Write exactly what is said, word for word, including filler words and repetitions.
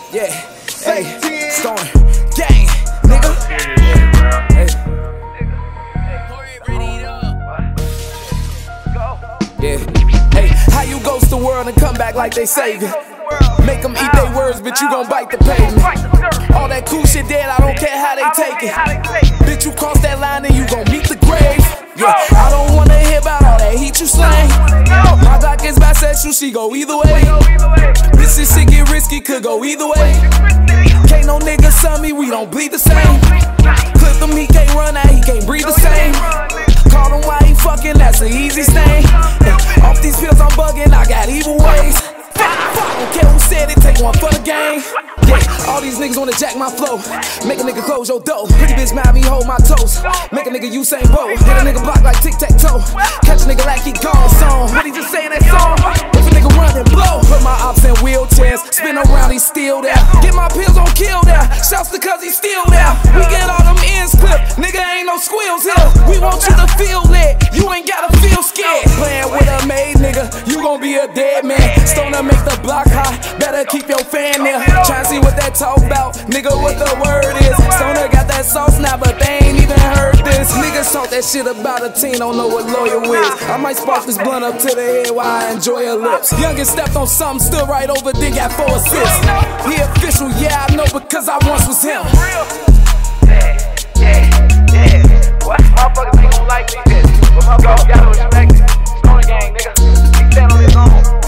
Yeah, hey, Stoner gang, nigga. Hey. Yeah, hey, how you ghost the world and come back like they saved you? Make them eat their words, but you gon' bite the pavement. All that cool shit dead, I don't care how they take it. Bitch, you cross that line and you gon' meet the grave. Yeah, I don't wanna hear about all that heat you slang. My Glock is bisexual, she go either way. This shit get risky, could go either way. Can't no nigga sum me, we don't bleed the same. Clip him, he can't run out, he can't breathe the same. Call him while he fucking, that's an easy stain. Off these pills I'm bugging, I got evil ways. Don't care who said it, take one for the game. Yeah, all these niggas wanna jack my flow. Make a nigga close your door. Pretty bitch mad me hold my toes. Make a nigga Usain Bolt. Hit a nigga block like tic-tac-toe. Catch a nigga like he gone song. What he just saying that song? If a nigga run and blow. Put my ops in wheelchairs. Spin around, he's still there. Get my pills on kill there. Shouts because he's still there. We get all them ends clipped. Nigga ain't no squeals here. We want you to feel lit. You ain't gotta feel scared. Playing with a maid nigga, you gon' be a dead man. Stoner make the block high. Better keep your fan there. Try and see what that talk about. Nigga, what the word is. Stoner got that sauce now, but they ain't even heard this. Niggas talk that shit about a teen, don't know what loyal is. I might spark this blunt up to the head while I enjoy her lips. Youngest stepped on something, stood right over, then got four assists. He official, yeah, I know because I once was him. Yeah, yeah, yeah. What? Motherfuckers ain't gon' like me, bitch. But motherfuckers gotta respect it. Stoner gang, nigga. He stand on his own.